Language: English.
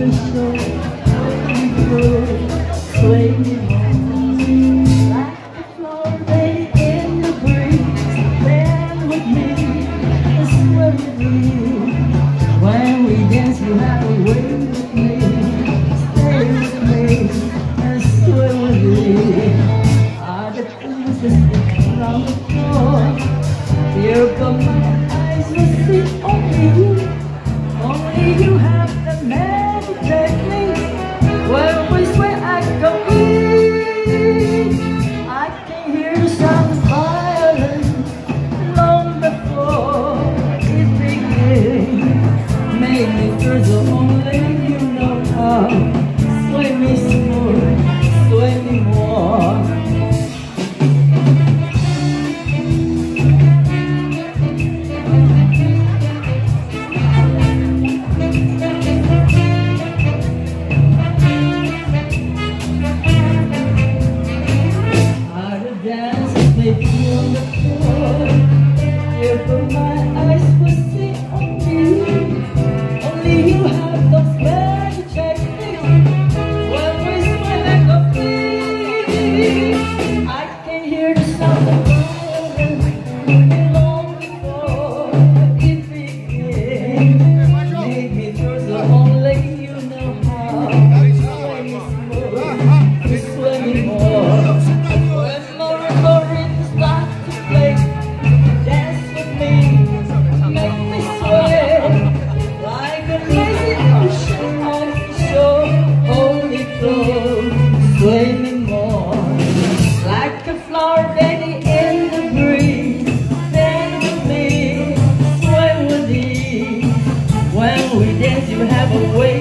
the show. Sway me more, like the flower lady in the breeze. Stand with me, sway with me. When we dance, you have a way with me. Stay with me and sway with me. Are the things that stick on the floor? Here come my eyes, will see only you. Only you have the magic technique. When we sway, I go weak. I can hear the sound of violin long before it begins. Make me feel so only you know how. Sway me smooth, sway me more. Dances may be on the floor. Here from my eyes will see only. Only you have those magic techniques. When we sway like a flea, I can hear the sound of violin long before it begins. Make me feel so only you know how. Sway me smooth, sway me more. Sway me more, like a flower lady in the breeze. Stand with me, sway with me. When we dance, you have a way.